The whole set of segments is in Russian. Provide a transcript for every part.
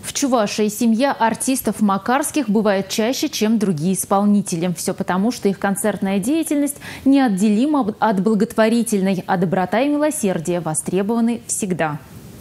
В Чувашии семья артистов Макарских бывает чаще, чем другие исполнители. Все потому, что их концертная деятельность неотделима от благотворительной, а доброта и милосердие востребованы всегда.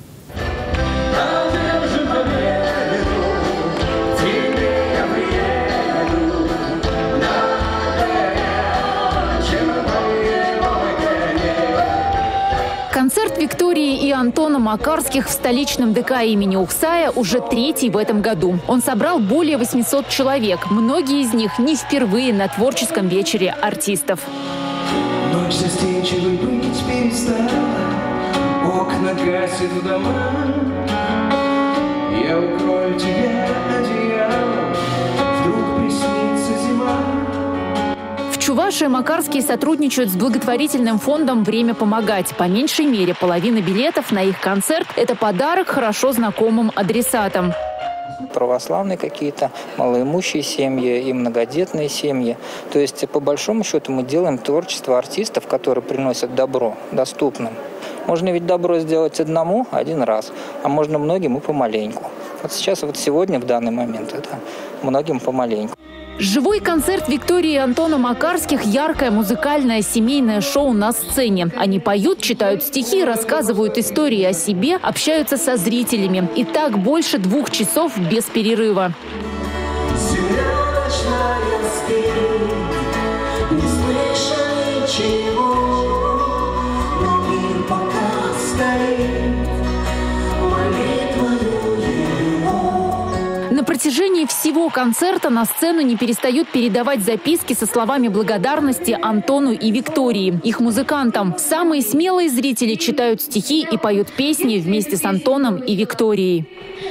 Концерт Виктории и Антона Макарских в столичном ДК имени Ухсая уже третий в этом году. Он собрал более 800 человек. Многие из них не впервые на творческом вечере артистов. Ночь застенчивой быть перестала, окна гасят в дома. Я укрою тебя одеялом, вдруг приснится зима. В Чувашии Макарские сотрудничают с благотворительным фондом «Время помогать». По меньшей мере половина билетов на их концерт – это подарок хорошо знакомым адресатам. Православные какие-то, малоимущие семьи и многодетные семьи. То есть, по большому счету, мы делаем творчество артистов, которые приносят добро доступным. Можно ведь добро сделать одному один раз, а можно многим и помаленьку. Вот сейчас, вот сегодня, в данный момент, это многим помаленьку. Живой концерт Виктории и Антона Макарских – яркое музыкальное семейное шоу на сцене. Они поют, читают стихи, рассказывают истории о себе, общаются со зрителями. И так больше 2 часов без перерыва. На протяжении всего концерта на сцену не перестают передавать записки со словами благодарности Антону и Виктории, их музыкантам. Самые смелые зрители читают стихи и поют песни вместе с Антоном и Викторией.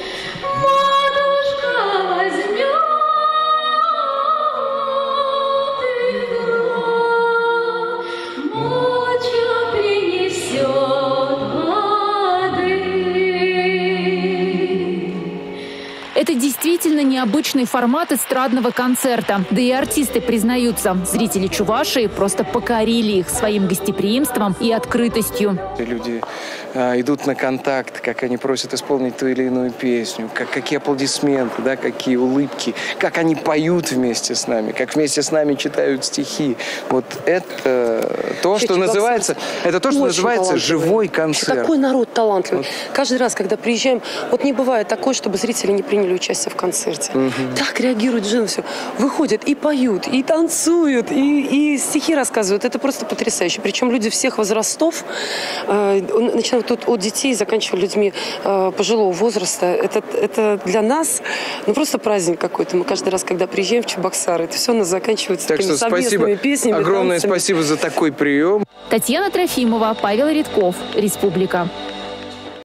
Это действительно необычный формат эстрадного концерта. Да и артисты признаются, зрители Чувашии просто покорили их своим гостеприимством и открытостью. Люди идут на контакт, как они просят исполнить ту или иную песню, какие аплодисменты, да, какие улыбки, как они поют вместе с нами, как вместе с нами читают стихи. Вот это то, что называется, живой концерт. Такой народ талантливый. Вот. Каждый раз, когда приезжаем, вот не бывает такое, чтобы зрители не приняли участие в концерте. Так реагируют жены, все. Выходят и поют, и танцуют, и стихи рассказывают. Это просто потрясающе. Причем люди всех возрастов, начиная тут от детей, заканчивая людьми пожилого возраста. Это для нас просто праздник какой-то. Мы каждый раз, когда приезжаем в Чебоксары, это все у нас заканчивается такими совместными песнями. Огромное спасибо за такой прием. Татьяна Трофимова, Павел Редков, Республика.